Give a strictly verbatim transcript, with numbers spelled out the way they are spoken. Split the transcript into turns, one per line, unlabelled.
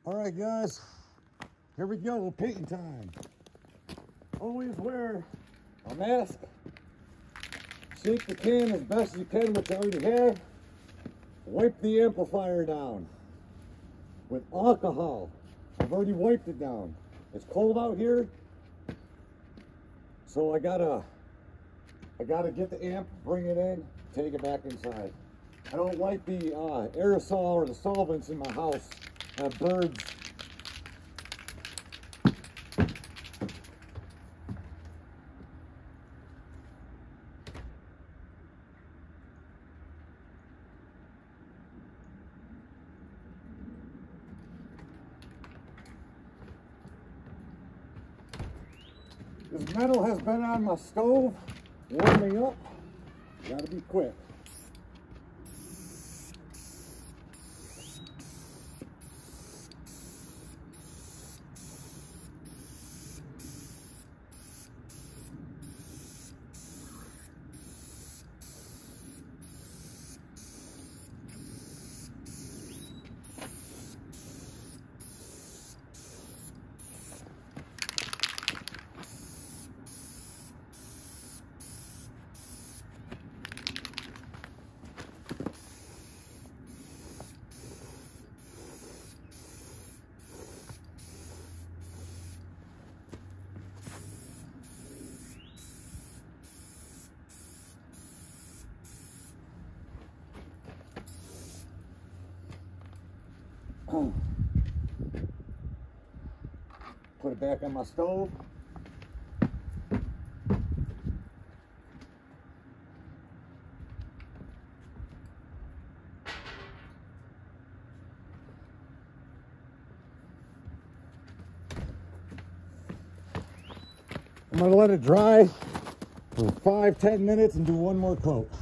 All right, guys, here we go, painting time. Always wear a mask. Shake the can as best as you can, which you already have. Wipe the amplifier down with alcohol. I've already wiped it down. It's cold out here, so I gotta, I gotta get the amp, bring it in, take it back inside. I don't like the uh, aerosol or the solvents in my house. I have birds. This metal has been on my stove, warming up. Gotta be quick. Put it back on my stove. I'm gonna let it dry for five, ten minutes and do one more coat.